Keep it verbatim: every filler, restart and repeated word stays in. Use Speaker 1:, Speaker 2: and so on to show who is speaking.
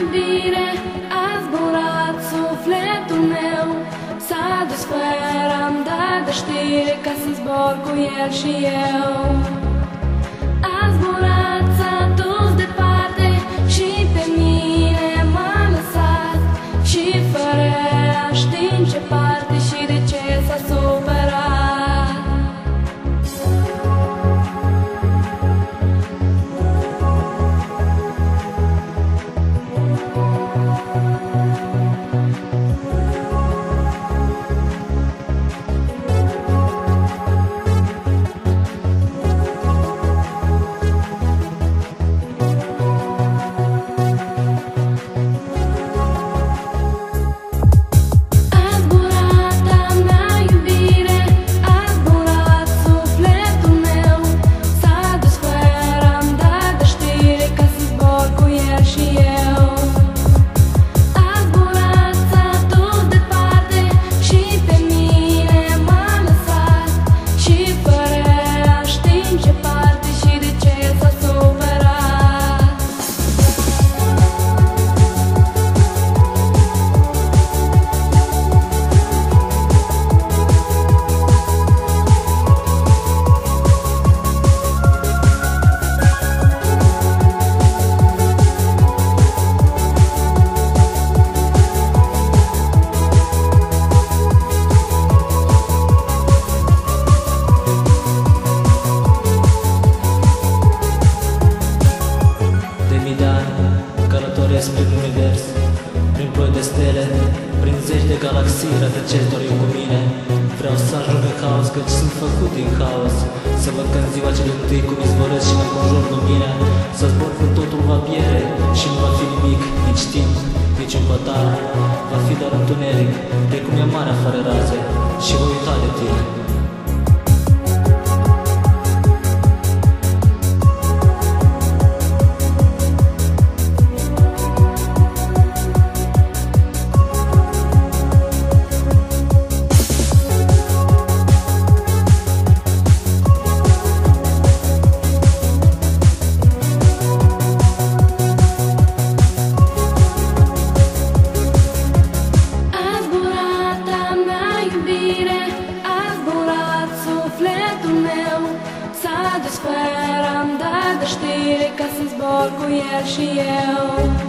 Speaker 1: iubire a zburat sufletul meu. S-a dus fără am dat de știre ca să zbor cu el și eu. A zburat, s-a dus departe și pe mine m-a lăsat, și fără a ști în ce parte și de ce s-a supărat.
Speaker 2: Călătoresc prin univers, prin ploi de stele, prin zeci de galaxii rătăcesc doar eu cu mine. Vreau să ajung în haos, căci sunt făcut din haos. Să văd că în ziua cel întâi cum izvorăsc și mă înconjur lumina. Să zbor când totul va pierde și nu va fi nimic, nici timp, nici un pătar. Va fi doar întuneric, precum e marea fără raze, și voi uita de tine.
Speaker 1: S-a dus fără am dat de știre ca să zbor cu el și eu.